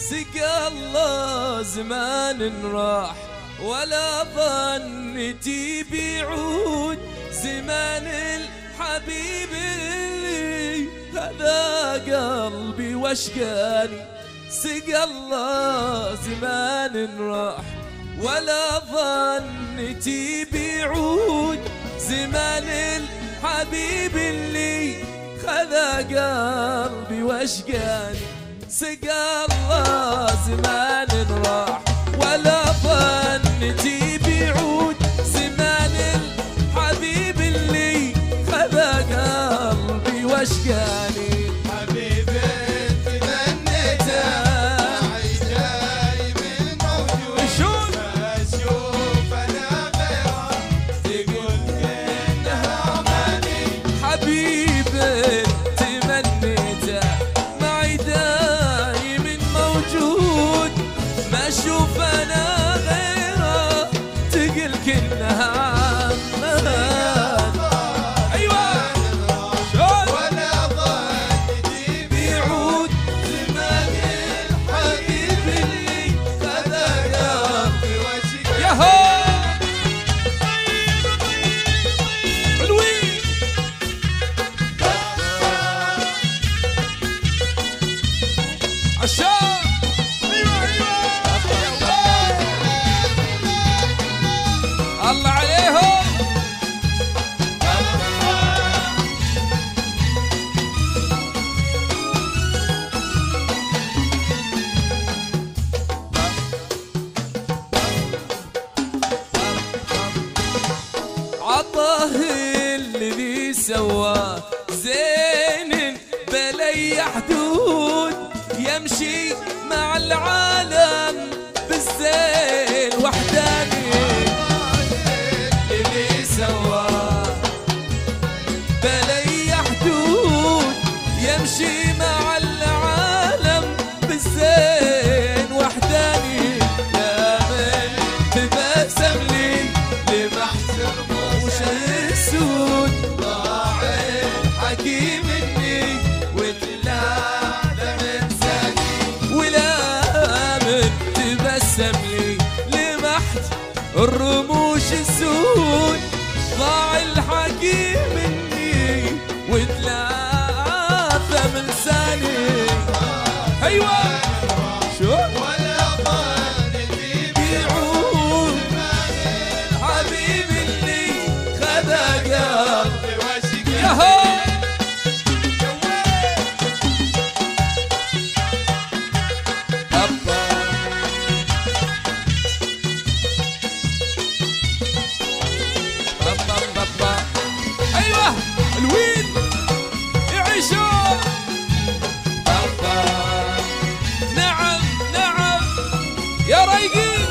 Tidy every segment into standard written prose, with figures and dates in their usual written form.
سقى الله زمان راح ولا ظنتي بيعود. زمان الحبيب اللي هذا قلبي واشقاني. سقى الله زمان راح ولا ظنتي بيعود. زمان الحبيب اللي خذا قلبي واشقاني. سقى الله زمان راح ولا ظنتي بيعود. زمان الحبيب اللي خذا قلبي واشقاني. الله عليهم. عطاه الذي سواه زين بلي حدود. يمشي مع العالم بالزين وحداني. اللي سواه بلي حدود. يمشي مع العالم بالزين وحداني. يا من تبسم لي لمحت رموش السود. ضاع الحكيم مني وتلاذ من زاني. ولا من تبسم لي لمحت الرموش السود. ضاع الحكيم مني وثلاثة من لساني. ايوه شو ولا ظنتي بيعود. حبيبي اللي خذا قلبي واشقاني. ياهو الوين يعيشون. نعم نعم يا رايقين.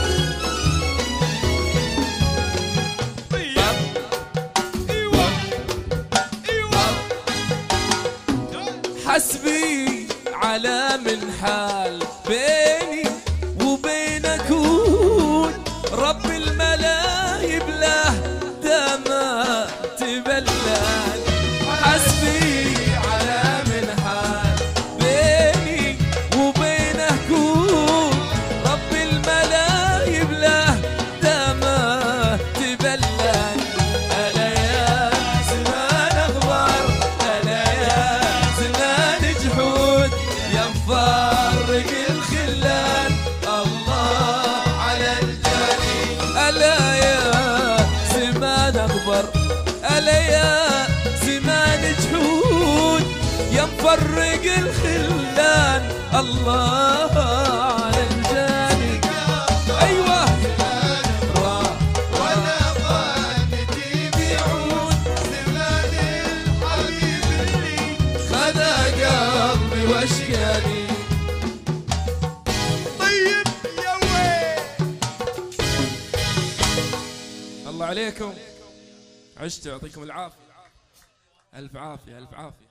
حسبي على من حال بيني وبينك كون. رب الملايب له دما تبلان. حسبي على من حال بيني وبينه كون. رب الملايب له دما تبلان. ألا يا زمان أخبار. ألا يا زمان جحود. يا مفرق الخلان الله على الجاني. ألا يا زمان أخبار. ألا يا زمان جحود. يا مفرق الخلان الله على الجاني. ايوه ولا ظنتي بيعود. زمان الحبيب اللي خذا قلبي واشقاني. طيب يا وين. الله عليكم عشتوا. يعطيكم العافية. ألف عافية ألف عافية.